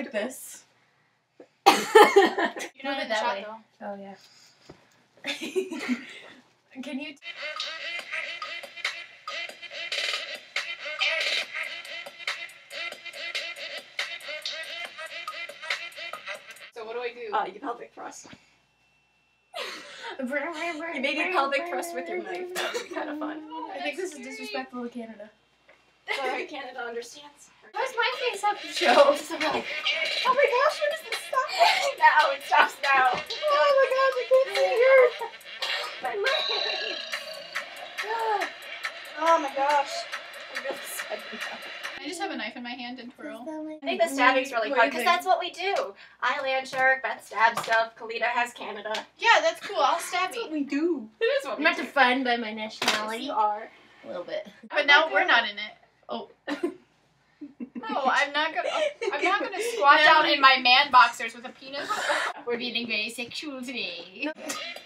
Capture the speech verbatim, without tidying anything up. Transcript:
like this. You're not in the that shot, way. though. Oh, yeah. Can you... So what do I do? Uh, you pelvic thrust. You maybe pelvic thrust with your knife. That would be kind of fun. I think this is disrespectful to Canada. Sorry, Canada understands. Why's my face have to show? So we're like, oh my gosh, when does this stop? Now it stops now. Oh my gosh, I can't see yours. My leg. Oh my gosh. I'm really sad now. I just have a knife in my hand and twirl. I think the stabbing's really fun because that's what we do. I land shark, Beth stab stuff, Kalita has Canada. Yeah, that's cool. I'll stab you. we do. It is what I'm we not do. defined by my Yes, nationality. you are. A little bit. But now we're not in it. Oh. No, I'm not gonna. I'm not gonna squat down in my man boxers with a penis. We're being very sexual today.